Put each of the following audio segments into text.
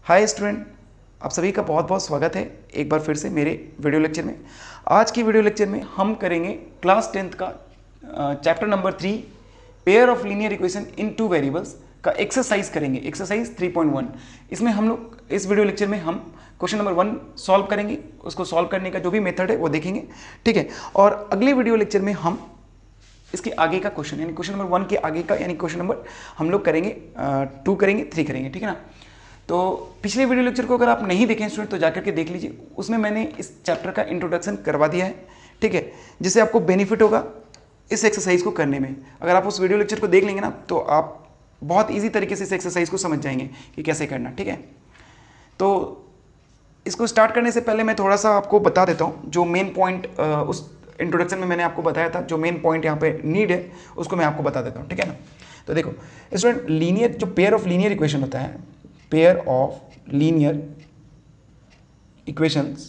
Hi student, आप सभी का बहुत बहुत स्वागत है एक बार फिर से मेरे वीडियो लेक्चर में। आज की वीडियो लेक्चर में हम करेंगे क्लास 10th का chapter number 3 pair of linear equation in two variables का एक्सरसाइज करेंगे, एक्सरसाइज 3.1। इसमें हम लोग इस वीडियो लेक्चर में हम क्वेश्चन नंबर 1 सॉल्व करेंगे, उसको सॉल्व करने का जो भी मेथड है वो देखेंगे, ठीक है। और अगले वीडियो लेक्चर में हम इसके आगे का क्वेश्चन यानी क्वेश्चन नंबर 1 के आगे का यानी क्वेश्चन नंबर हम लोग करेंगे 2 करेंगे, 3 करेंगे, ठीक है ना। तो पिछले वीडियो लेक्चर को अगर आप नहीं देखें स्टूडेंट तो जाकर के देख लीजिए, उसमें मैंने इस चैप्टर का इंट्रोडक्शन करवा दिया है, ठीक है, जिससे आपको बेनिफिट होगा इस एक्सरसाइज को करने में। अगर आप उस वीडियो लेक्चर को देख लेंगे ना तो आप बहुत ईजी तरीके से इस एक्सरसाइज को समझ जाएंगे कि कैसे करना, ठीक है। तो इसको स्टार्ट करने से पहले मैं थोड़ा सा आपको बता देता हूँ जो मेन पॉइंट उस इंट्रोडक्शन में मैंने आपको बताया था, जो मेन पॉइंट यहाँ पे नीड है उसको मैं आपको बता देता हूँ, ठीक है ना। तो देखो स्टूडेंट, लीनियर जो पेयर ऑफ लीनियर इक्वेशन होता है, pair of linear equations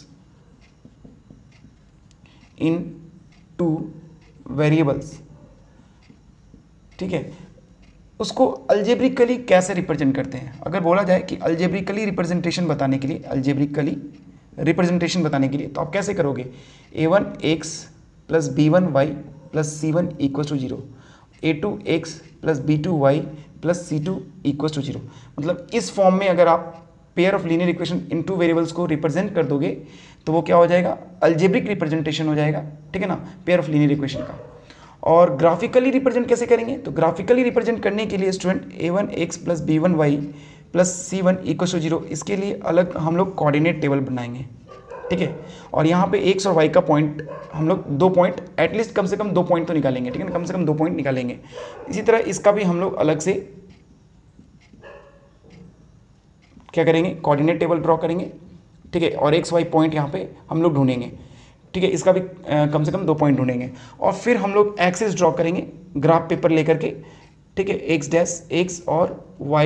in two variables, ठीक है, उसको अलजेब्रिकली कैसे रिप्रेजेंट करते हैं। अगर बोला जाए कि अलजेब्रिकली रिप्रेजेंटेशन बताने के लिए, अलजेब्रिकली रिप्रेजेंटेशन बताने के लिए तो आप कैसे करोगे, a1x plus b1y plus c1 equal to 0, a2x plus b2y plus c2 equal to 0। मतलब इस फॉर्म में अगर आप pair of linear equation in two variables को रिप्रेजेंट कर दोगे तो वो क्या हो जाएगा, अलजेब्रिक रिप्रेजेंटेशन हो जाएगा, ठीक है ना, पेयर ऑफ लीनियर इक्वेशन का। और ग्राफिकली रिप्रेजेंट कैसे करेंगे, तो ग्राफिकली रिप्रेजेंट करने के लिए student a1x plus b1y plus c1 equal to 0, इसके लिए अलग हम लोग कोऑर्डिनेट टेबल बनाएंगे, ठीक है। और यहाँ पे x और y का पॉइंट हम लोग 2 पॉइंट एटलीस्ट कम से कम 2 पॉइंट तो निकालेंगे, ठीक है ना, कम से कम 2 पॉइंट निकालेंगे। इसी तरह इसका भी हम लोग अलग से क्या करेंगे, कोऑर्डिनेट टेबल ड्रॉ करेंगे, ठीक है। और x y पॉइंट यहाँ पे हम लोग ढूंढेंगे, ठीक है, इसका भी कम से कम 2 पॉइंट ढूंढेंगे। और फिर हम लोग एक्सिस ड्रॉ करेंगे ग्राफ पेपर लेकर के, ठीक है, x डैश x और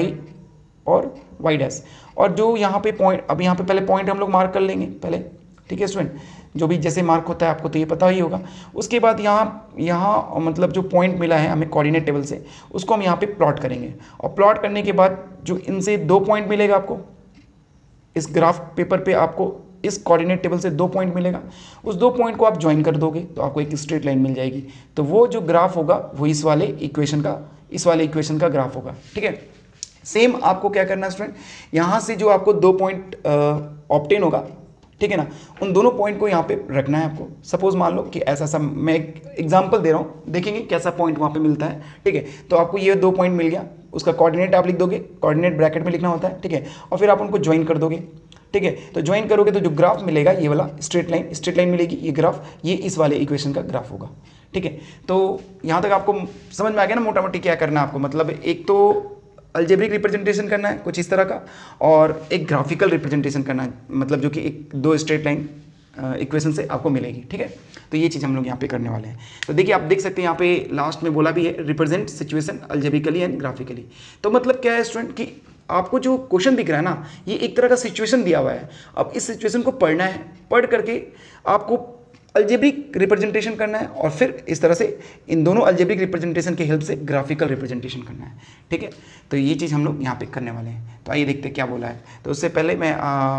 y डैश। और जो यहाँ पे पॉइंट, अब यहाँ पे पहले पॉइंट हम लोग मार्क कर लेंगे पहले, ठीक है स्टूडेंट, जो भी जैसे मार्क होता है आपको तो ये पता ही होगा। उसके बाद यहाँ मतलब जो पॉइंट मिला है हमें कोऑर्डिनेट टेबल से, उसको हम यहाँ पे प्लॉट करेंगे। और प्लॉट करने के बाद जो इनसे 2 पॉइंट मिलेगा आपको, इस ग्राफ पेपर पे आपको इस कोऑर्डिनेट टेबल से 2 पॉइंट मिलेगा, उस 2 पॉइंट को आप ज्वाइन कर दोगे तो आपको एक स्ट्रेट लाइन मिल जाएगी। तो वो जो ग्राफ होगा वो इस वाले इक्वेशन का ग्राफ होगा, ठीक है। सेम आपको क्या करना है स्टूडेंट, यहाँ से जो आपको 2 पॉइंट ऑब्टेन होगा, ठीक है ना, उन दोनों पॉइंट को यहाँ पे रखना है आपको। सपोज मान लो कि ऐसा मैं एक एग्जांपल दे रहा हूँ, देखेंगे कैसा पॉइंट वहाँ पे मिलता है, ठीक है। तो आपको ये 2 पॉइंट मिल गया, उसका कोऑर्डिनेट आप लिख दोगे, कोऑर्डिनेट ब्रैकेट में लिखना होता है, ठीक है। और फिर आप उनको ज्वाइन कर दोगे, ठीक है। तो ज्वाइन करोगे तो जो ग्राफ मिलेगा ये वाला स्ट्रेट लाइन मिलेगी, ये ग्राफ ये इस वाले इक्वेशन का ग्राफ होगा, ठीक है। तो यहाँ तक आपको समझ में आ गया ना मोटा मोटी क्या करना है आपको। मतलब एक तो अलजेब्रिक रिप्रेजेंटेशन करना है कुछ इस तरह का, और एक ग्राफिकल रिप्रेजेंटेशन करना है, मतलब जो कि 2 स्ट्रेट लाइन इक्वेशन से आपको मिलेगी, ठीक है। तो ये चीज़ हम लोग यहाँ पे करने वाले हैं। तो देखिए आप देख सकते हैं यहाँ पे लास्ट में बोला भी है, represent situation algebraically and graphically. तो मतलब क्या है स्टूडेंट कि आपको जो क्वेश्चन दिख रहा है ना, ये एक तरह का सिचुएशन दिया हुआ है। अब इस सिचुएशन को पढ़ना है, पढ़ करके आपको अलजेब्रिक रिप्रेजेंटेशन करना है, और फिर इस तरह से इन दोनों अलजेब्रिक रिप्रेजेंटेशन की हेल्प से ग्राफिकल रिप्रेजेंटेशन करना है, ठीक है। तो ये चीज़ हम लोग यहाँ पे करने वाले हैं। तो आइए देखते हैं क्या बोला है। तो उससे पहले मैं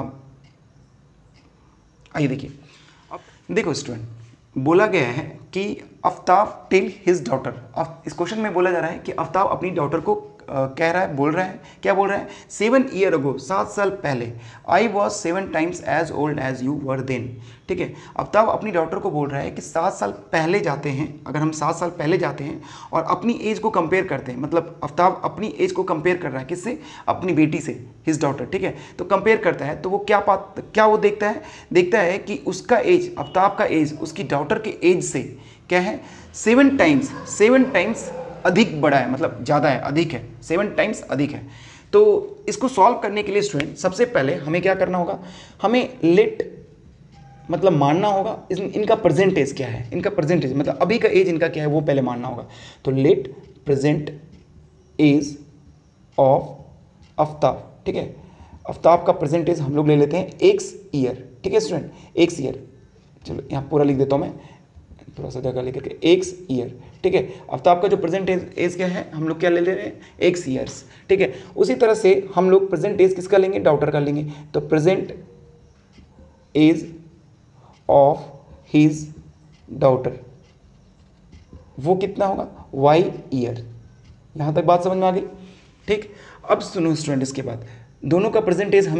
आइए देखिए, अब देखो स्टूडेंट, बोला गया है कि आफ्ताब टेल हिज डॉटर। इस क्वेश्चन में बोला जा रहा है कि आफ्ताब अपनी डॉटर को कह रहा है, बोल रहा है, क्या बोल रहा है, 7 ईयर अगो, 7 साल पहले, I was 7 times as old as you were then, ठीक है। आफ्ताब अपनी डॉटर को बोल रहा है कि 7 साल पहले जाते हैं, अगर हम 7 साल पहले जाते हैं और अपनी एज को कंपेयर करते हैं, मतलब आफ्ताब अपनी एज को कंपेयर कर रहा है किससे, अपनी बेटी से, हिज डॉटर, ठीक है। तो कंपेयर करता है तो वो क्या वो देखता है कि उसका एज, आफ्ताब का एज उसकी डॉटर के एज से क्या है, 7 टाइम्स अधिक बड़ा है, मतलब ज़्यादा है, अधिक है, 7 टाइम्स अधिक है। तो इसको सॉल्व करने के लिए स्टूडेंट सबसे पहले हमें क्या करना होगा, हमें लेट मतलब मानना होगा इनका प्रेजेंट एज क्या है, इनका प्रेजेंट एज मतलब अभी का एज इनका क्या है वो पहले मानना होगा। तो let present age of Aftab, ठीक है। आफ्ताब का प्रेजेंट एज हम लोग ले लेते हैं x ईयर, ठीक है स्टूडेंट, x ईयर। चलो यहाँ पूरा लिख देता हूँ मैं, थोड़ा सा जगह लेकर के एक्स ईयर, ठीक है। अब तो आपका जो प्रेजेंट एज क्या है, हम लोग क्या ले रहे हैं, एक्स ईयर्स, ठीक है। उसी तरह से हम लोग प्रेजेंट एज किसका लेंगे, डॉटर का लेंगे। तो present age of his daughter वो कितना होगा, वाई ईयर। यहाँ तक बात समझ में आ गई, ठीक। अब सुनो स्टूडेंट, इसके बाद दोनों का प्रेजेंट एज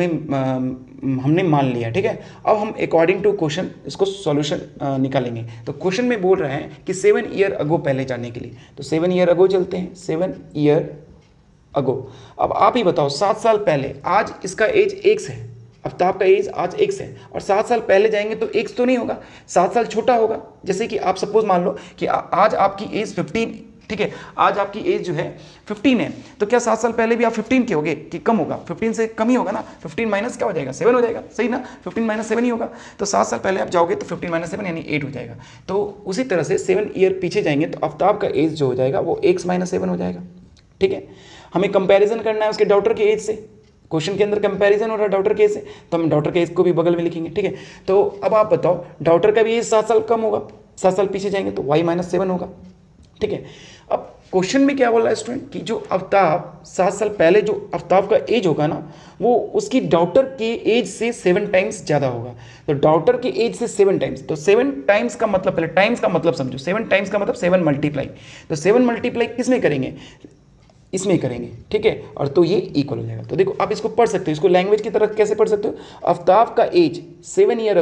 हमने मान लिया, ठीक है। अब हम अकॉर्डिंग टू क्वेश्चन इसको सॉल्यूशन निकालेंगे। तो क्वेश्चन में बोल रहे हैं कि 7 ईयर अगो पहले जानने के लिए, तो 7 ईयर अगो चलते हैं, 7 ईयर अगो। अब आप ही बताओ 7 साल पहले, आज इसका एज एक्स है, आफ्ताब का एज आज एक्स है, और 7 साल पहले जाएंगे तो एक्स तो नहीं होगा, 7 साल छोटा होगा। जैसे कि आप सपोज मान लो कि आज आपकी एज 15, ठीक है, आज आपकी एज जो है 15 है, तो क्या 7 साल पहले भी आप 15 के होगे कि कम होगा, 15 से कम ही होगा ना। 15 माइनस क्या हो जाएगा, 7 हो जाएगा, सही ना, 15 माइनस 7 ही होगा। तो 7 साल पहले आप जाओगे तो 15 माइनस 7 यानी 8 हो जाएगा। तो उसी तरह से 7 ईयर पीछे जाएंगे तो आफ्ताब का एज जो हो जाएगा वो एक्स माइनस 7 हो जाएगा, ठीक है। हमें कंपैरिजन करना है उसके डॉटर के एज से, क्वेश्चन के अंदर कंपैरिजन हो रहा है डॉटर के एज से, तो हम डॉटर के एज को भी बगल में लिखेंगे, ठीक है। तो अब आप बताओ डॉटर का भी एज 7 साल कम होगा, 7 साल पीछे जाएंगे तो y माइनस 7 होगा, ठीक है। अब क्वेश्चन में क्या बोल रहा है स्टूडेंट कि जो आफ्ताब 7 साल पहले जो आफ्ताब का एज होगा ना, वो उसकी डॉटर के एज से 7 टाइम्स ज़्यादा होगा। तो डॉटर के एज से 7 टाइम्स, तो 7 टाइम्स का मतलब, पहले टाइम्स का मतलब समझो, 7 टाइम्स का मतलब 7 मल्टीप्लाई, तो 7 मल्टीप्लाई किस में करेंगे, इसमें करेंगे, ठीक है। और तो ये इक्वल हो जाएगा। तो देखो आप इसको पढ़ सकते हो, इसको लैंग्वेज की तरह कैसे पढ़ सकते हो, आफ्ताब का एज 7 ईयर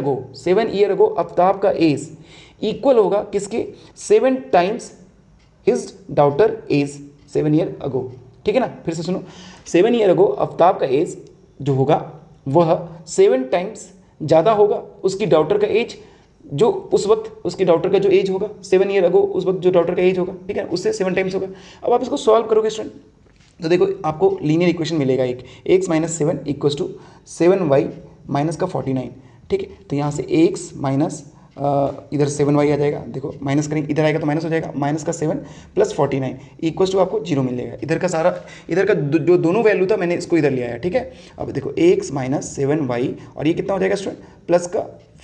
अगो आफ्ताब का एज इक्वल होगा किसके, 7 times his daughter age 7 year ago, ठीक है ना। फिर से सुनो, 7 ईयर अगो आफ्ताब का एज जो होगा वह 7 टाइम्स ज़्यादा होगा उसकी डॉटर का एज, जो उस वक्त उसकी डॉटर का जो एज होगा 7 ईयर अगो, उस वक्त जो डॉटर का एज होगा, ठीक है, उससे 7 टाइम्स होगा। अब आप इसको सॉल्व करोगे स्टूडेंट, तो देखो आपको लीनियर इक्वेशन मिलेगा एक, x minus 7 equals to 7y minus का 49, ठीक है। तो यहाँ से एक्स माइनस इधर 7y आ जाएगा, देखो माइनस करेंगे, इधर आएगा तो माइनस हो जाएगा, माइनस का 7 प्लस 49 इक्वल्स टू आपको 0 मिल जाएगा। इधर का सारा, इधर का जो दोनों वैल्यू था मैंने इसको इधर लिया है, ठीक है। अब देखो एक्स माइनस 7y और ये कितना हो जाएगा स्टूडेंट, प्लस का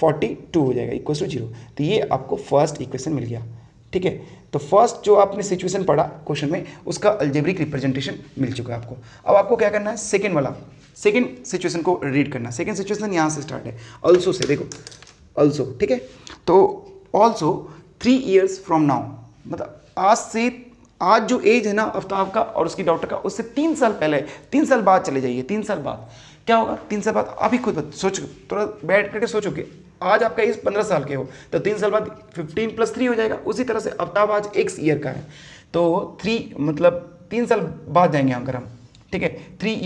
42 हो जाएगा इक्वल्स टू 0। तो ये आपको फर्स्ट इक्वेशन मिल गया, ठीक है। तो फर्स्ट जो आपने सिचुएशन पढ़ा क्वेश्चन में उसका अलजेब्रिक रिप्रेजेंटेशन मिल चुका है आपको। अब आपको क्या करना है, सेकेंड वाला, सेकेंड सिचुएशन को रीड करना। सेकेंड सिचुएशन यहाँ से स्टार्ट है, ऑल्सो से, देखो ऑल्सो, ठीक है। तो ऑल्सो 3 ईयर्स फ्रॉम नाउ, मतलब आज से, आज जो एज है ना आफ्ताब का और उसकी डॉटर का, उससे 3 साल पहले, 3 साल बाद चले जाइए। 3 साल बाद क्या होगा, 3 साल बाद आप ही खुद सोचो, थोड़ा बैठ करके सोचो कि आज आपका एज 15 साल के हो तो 3 साल बाद 15 प्लस 3 हो जाएगा। उसी तरह से आफ्ताब आज x ईयर का है तो 3 मतलब 3 साल बाद जाएंगे अगर हम, ठीक है।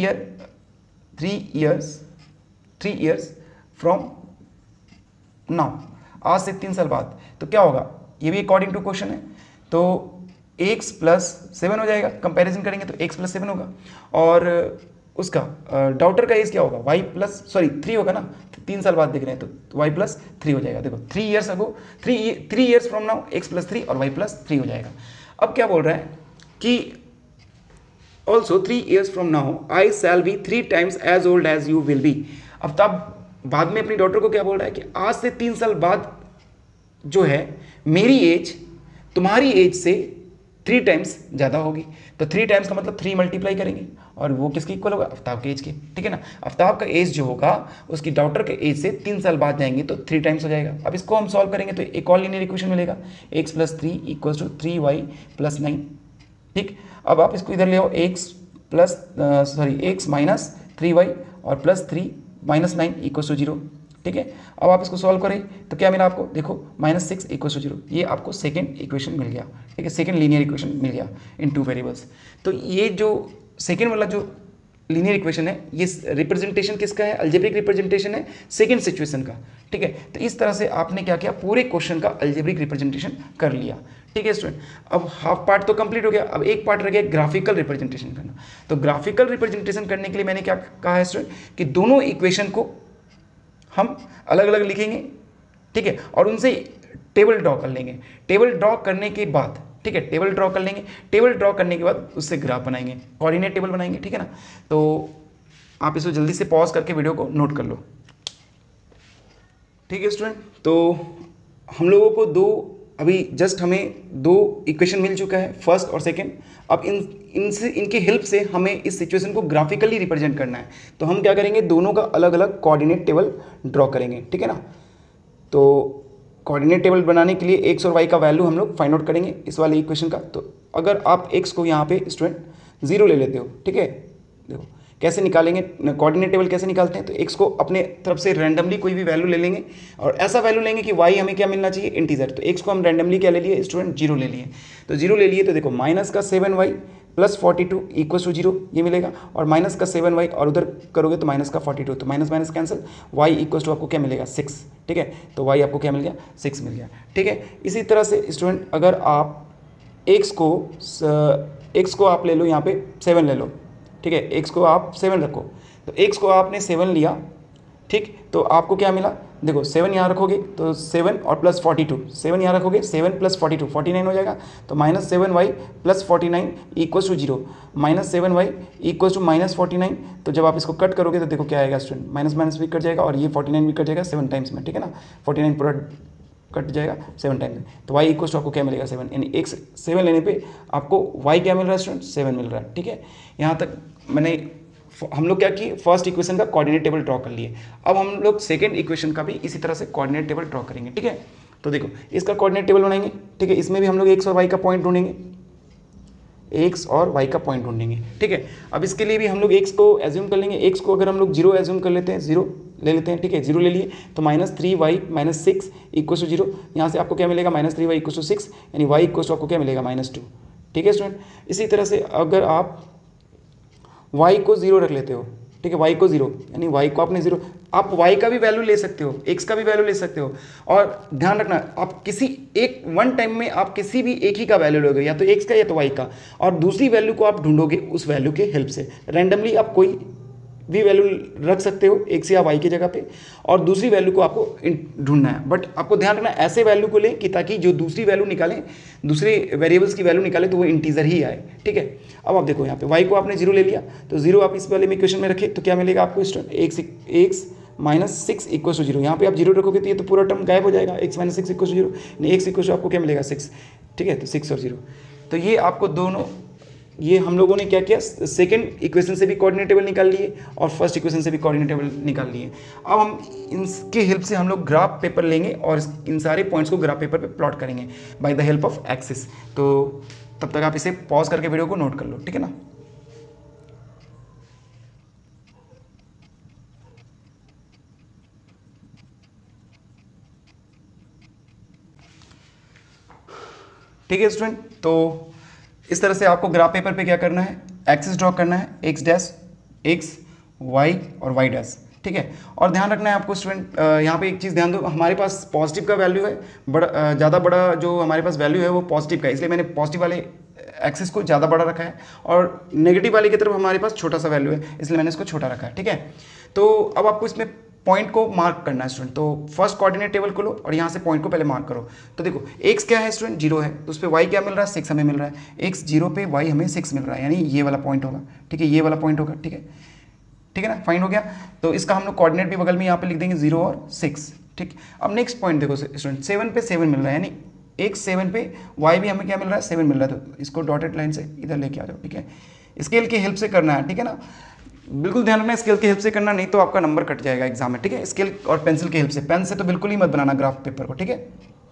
3 इयर्स फ्रॉम नाउ, आज से 3 साल बाद, तो क्या होगा, ये भी अकॉर्डिंग टू क्वेश्चन है। तो x प्लस 7 हो जाएगा, कंपैरिजन करेंगे तो x प्लस 7 होगा, और उसका डॉटर का एज क्या होगा, y प्लस 3 होगा ना, 3 साल बाद देख रहे हैं तो y प्लस 3 हो जाएगा। देखो 3 years ago, 3 years from now x plus 3 और y प्लस 3 हो जाएगा। अब क्या बोल रहा है कि also 3 years from now I shall be 3 times as old as you will be. अब तब बाद में अपनी डॉटर को क्या बोल रहा है कि आज से 3 साल बाद जो है मेरी एज तुम्हारी एज से 3 टाइम्स ज़्यादा होगी। तो 3 टाइम्स का मतलब 3 मल्टीप्लाई करेंगे और वो किसके इक्वल होगा, आफ्ताब के एज के, ठीक है ना। आफ्ताब का एज जो होगा उसकी डॉटर के एज से 3 साल बाद जाएंगे तो 3 टाइम्स हो जाएगा। अब इसको हम सॉल्व करेंगे तो एक और लीनियर इक्वेशन मिलेगा, x plus 3 equals to 3y plus 9, ठीक। अब आप इसको इधर ले आओ, एक्स माइनस 3y और प्लस 3 माइनस 9 इक्वल्स टू 0, ठीक है। अब आप इसको सॉल्व करें तो क्या मिला आपको, देखो -6 इक्वल्स टू 0, ये आपको सेकेंड इक्वेशन मिल गया, ठीक है, सेकेंड लीनियर इक्वेशन मिल गया इन 2 वेरिएबल्स। तो ये जो सेकेंड वाला जो लीनियर इक्वेशन है ये रिप्रेजेंटेशन किसका है, अलजेब्रिक रिप्रेजेंटेशन है सेकेंड सिचुएशन का, ठीक है। तो इस तरह से आपने क्या किया, पूरे क्वेश्चन का अलजेब्रिक रिप्रेजेंटेशन कर लिया, ठीक है स्टूडेंट। अब हाफ पार्ट तो कंप्लीट हो गया, अब एक पार्ट रह गया ग्राफिकल रिप्रेजेंटेशन करना। तो ग्राफिकल रिप्रेजेंटेशन करने के लिए मैंने क्या कहा है स्टूडेंट कि दोनों इक्वेशन को हम अलग अलग लिखेंगे, ठीक है, और उनसे टेबल ड्रॉ कर लेंगे। टेबल ड्रॉ करने के बाद, ठीक है, टेबल ड्रॉ कर लेंगे, टेबल ड्रॉ करने के बाद उससे ग्राफ बनाएंगे, कोऑर्डिनेट टेबल बनाएंगे, ठीक है ना। तो आप इसको जल्दी से पॉज करके वीडियो को नोट कर लो, ठीक है स्टूडेंट। तो हम लोगों को 2 अभी जस्ट हमें दो इक्वेशन मिल चुका है, फर्स्ट और सेकंड। अब इनके हेल्प से हमें इस सिचुएशन को ग्राफिकली रिप्रेजेंट करना है। तो हम क्या करेंगे, दोनों का अलग अलग कोऑर्डिनेट टेबल ड्रॉ करेंगे, ठीक है ना। तो कोऑर्डिनेट टेबल बनाने के लिए एक्स और वाई का वैल्यू हम लोग फाइंड आउट करेंगे इस वाले इक्वेशन का। तो अगर आप एक्स को यहाँ पे स्टूडेंट 0 ले लेते हो, ठीक है, देखो कैसे निकालेंगे, कोऑर्डिनेट टेबल कैसे निकालते हैं। तो एक्स को अपने तरफ से रैंडमली कोई भी वैल्यू ले लेंगे और ऐसा वैल्यू लेंगे कि वाई हमें क्या मिलना चाहिए, इंटीजर। तो एक्स को हम रैंडमली क्या ले लिए स्टूडेंट, 0 ले लिए। तो 0 ले लिए तो देखो माइनस का 7y प्लस 42 इक्वल टू 0 ये मिलेगा, और माइनस का 7y और उधर करोगे तो माइनस का 42, तो minus minus cancel, y equal to आपको क्या मिलेगा 6, ठीक है। तो y आपको क्या मिल गया 6 मिल गया, ठीक है। इसी तरह से स्टूडेंट अगर आप x को आप ले लो यहाँ पे 7 ले लो, ठीक है, x को आप 7 रखो। तो x को आपने 7 लिया, ठीक, तो आपको क्या मिला, देखो 7 यहाँ रखोगे तो 7 और प्लस 42, 7 यहाँ रखोगे 7 प्लस 42 49 हो जाएगा। तो minus 7y plus 49 equals to 0, minus 7y equals to minus 49। तो जब आप इसको कट करोगे तो देखो क्या आएगा स्टूडेंट, माइनस माइनस भी कट जाएगा और ये 49 भी कट जाएगा 7 टाइम्स में, ठीक है ना। 49 पूरा कट जाएगा 7 टाइम्स में। तो y इक्वल्स टू आपको क्या मिलेगा 7, यानी एक 7 लेने पे आपको y क्या मिल रहा है स्टूडेंट, 7 मिल रहा है, ठीक है। यहाँ तक हम लोग क्या किए, फर्स्ट इक्वेशन का कोऑर्डिनेट टेबल ड्रॉ कर लिए। अब हम लोग सेकंड इक्वेशन का भी इसी तरह से कोऑर्डिनेट टेबल ड्रॉ करेंगे, ठीक है। तो देखो इसका कोऑर्डिनेट टेबल बनाएंगे, ठीक है। इसमें भी हम लोग एक्स और वाई का पॉइंट ढूंढेंगे, एक्स और वाई का पॉइंट ढूंढेंगे, ठीक है। अब इसके लिए भी हम लोग एक्स को एज्यूम कर लेंगे। एक्स को अगर हम लोग 0 एज्यूम कर लेते हैं, 0 ले लेते हैं, ठीक है, 0 ले लिए तो minus 3y minus 6 equal to 0। यहाँ से आपको क्या मिलेगा माइनस 3y इक्वल टू 6, यानी y इक्वल टू आपको क्या मिलेगा -2, ठीक है स्टूडेंट। इसी तरह से अगर आप y को 0 रख लेते हो, ठीक है, y को 0 यानी y को आपने 0, आप y का भी वैल्यू ले सकते हो, x का भी वैल्यू ले सकते हो। और ध्यान रखना आप किसी एक वन टाइम में आप किसी भी एक ही का वैल्यू लोगे, या तो x का या तो y का, और दूसरी वैल्यू को आप ढूंढोगे उस वैल्यू के हेल्प से। रैंडमली आप कोई भी वैल्यू रख सकते हो x या y की जगह पे, और दूसरी वैल्यू को आपको ढूंढना है। बट आपको ध्यान रखना ऐसे वैल्यू को लें कि ताकि जो दूसरी वैल्यू निकालें, दूसरे वेरिएबल्स की वैल्यू निकालें तो वो इंटीजर ही आए, ठीक है। अब आप देखो यहाँ पे y को आपने 0 ले लिया, तो 0 आप इस वाले में इक्वेशन में रखे तो क्या मिलेगा आपको student, x minus 6 equal to 0। यहाँ पे आप 0 रखोगे तो ये तो पूरा टर्म गायब हो जाएगा, x माइनस 6 इक्वल टू 0, नहीं x इक्वल टू आपको क्या मिलेगा 6, ठीक है। तो 6 और 0, तो ये आपको दोनों, ये हम लोगों ने क्या किया, सेकंड इक्वेशन से भी कोऑर्डिनेट टेबल निकाल लिए और फर्स्ट इक्वेशन से भी कोऑर्डिनेट टेबल निकाल लिए। अब हम इनके हेल्प से हम लोग ग्राफ पेपर लेंगे और इन सारे पॉइंट्स को ग्राफ पेपर पे प्लॉट करेंगे by the help of axis. तो तब तक आप इसे पॉज करके वीडियो को नोट कर लो, ठीक है ना। ठीक है स्टूडेंट, तो इस तरह से आपको ग्राफ पेपर पे क्या करना है, एक्सिस ड्रॉ करना है, एक्स डैश एक्स वाई और वाई डैश, ठीक है। और ध्यान रखना है आपको स्टूडेंट, यहाँ पे एक चीज़ ध्यान दो, हमारे पास पॉजिटिव का वैल्यू है, बड़ा ज़्यादा बड़ा जो हमारे पास वैल्यू है वो पॉजिटिव का है, इसलिए मैंने पॉजिटिव वाले एक्सिस को ज़्यादा बड़ा रखा है, और नेगेटिव वाले की तरफ हमारे पास छोटा सा वैल्यू है, इसलिए मैंने इसको छोटा रखा है, ठीक है। तो अब आपको इसमें पॉइंट को मार्क करना है स्टूडेंट। तो फर्स्ट कोऑर्डिनेट टेबल को लो और यहाँ से पॉइंट को पहले मार्क करो। तो देखो x क्या है स्टूडेंट, 0 है, तो उस पर y क्या मिल रहा है 6 हमें मिल रहा है, x 0 पे y हमें 6 मिल रहा है, यानी ये वाला पॉइंट होगा, ठीक है, ये वाला पॉइंट होगा, ठीक है, ठीक है ना, फाइंड हो गया। तो इसका हम लोग कोऑर्डिनेट भी बगल में यहाँ पे लिख देंगे 0 और 6, ठीक। अब नेक्स्ट पॉइंट देखो स्टूडेंट, 7 पे 7 मिल रहा है, यानी x 7 पे y भी हमें क्या मिल रहा है 7 मिल रहा है, तो इसको डॉटेड लाइन से इधर लेके आ जाओ, ठीक है। स्केल की हेल्प से करना है, ठीक है ना, बिल्कुल ध्यान रखना, स्केल की हेल्प से करना, नहीं तो आपका नंबर कट जाएगा एग्जाम में, ठीक है। स्केल और पेंसिल की हेल्प से, पेन से तो बिल्कुल ही मत बनाना ग्राफ पेपर को, ठीक है।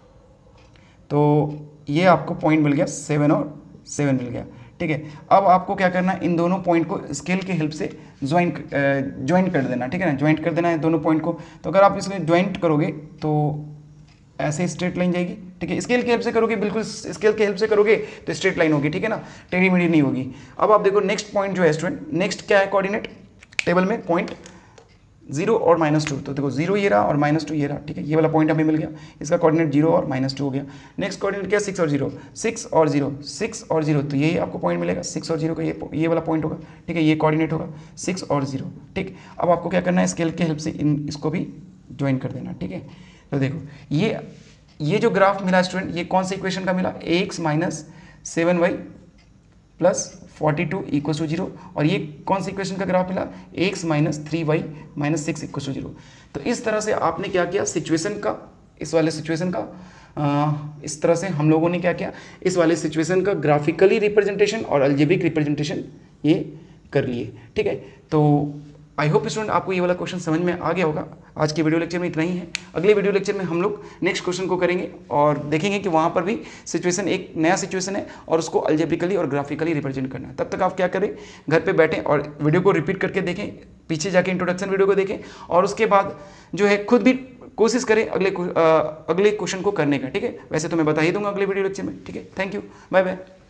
तो ये आपको पॉइंट मिल गया 7 और 7 मिल गया, ठीक है। अब आपको क्या करना है, इन दोनों पॉइंट को स्केल की हेल्प से ज्वाइंट कर देना, ठीक है ना, ज्वाइंट कर देना है दोनों पॉइंट को। तो अगर आप इसको ज्वाइंट करोगे तो ऐसे स्ट्रेट लाइन जाएगी, ठीक है। स्केल की हेल्प से करोगे, बिल्कुल स्केल की हेल्प से करोगे तो स्ट्रेट लाइन होगी, ठीक है ना, टेढ़ी मेढ़ी नहीं होगी। अब आप देखो नेक्स्ट पॉइंट जो है स्टूडेंट, नेक्स्ट क्या है कोऑर्डिनेट टेबल में, पॉइंट 0 और -2। तो देखो 0 ये रहा और -2 ये रहा, ठीक है, ये वाला पॉइंट हमें मिल गया, इसका कोऑर्डिनेट 0 और -2 हो गया। नेक्स्ट कोऑर्डिनेट क्या है 6 और 0, 6 और 0, 6 और 0, तो यही आपको पॉइंट मिलेगा 6 और 0 का, ये वाला पॉइंट होगा, ठीक है, ये कोऑर्डिनेट होगा 6 और 0, ठीक। अब आपको क्या करना है, स्केल की हेल्प से इसको भी ज्वाइन कर देना, ठीक है। तो देखो ये जो ग्राफ मिला स्टूडेंट, ये कौन सा इक्वेशन का मिला, ax minus 7y plus 42 equal to 0, और ये कौन सी इक्वेशन का ग्राफ मिला, x minus 3y minus 6 equal to 0। तो इस तरह से आपने क्या किया, सिचुएशन का, इस वाले सिचुएशन का इस तरह से हम लोगों ने क्या किया, इस वाले सिचुएशन का ग्राफिकली रिप्रेजेंटेशन और अलजेब्रिक रिप्रेजेंटेशन ये कर लिए। ठीक है, तो आई होप स्टूडेंट आपको ये वाला क्वेश्चन समझ में आ गया होगा। आज के वीडियो लेक्चर में इतना ही है। अगले वीडियो लेक्चर में हम लोग नेक्स्ट क्वेश्चन को करेंगे और देखेंगे कि वहाँ पर भी सिचुएशन एक नया सिचुएशन है और उसको अलजेब्रिकली और ग्राफिकली रिप्रेजेंट करना है। तब तक आप क्या करें, घर पे बैठें और वीडियो को रिपीट करके देखें, पीछे जाके इंट्रोडक्शन वीडियो को देखें और उसके बाद जो है खुद भी कोशिश करें अगले क्वेश्चन को करने का। ठीक है, वैसे तो मैं बता ही दूंगा अगले वीडियो लेक्चर में। ठीक है, थैंक यू, बाय बाय।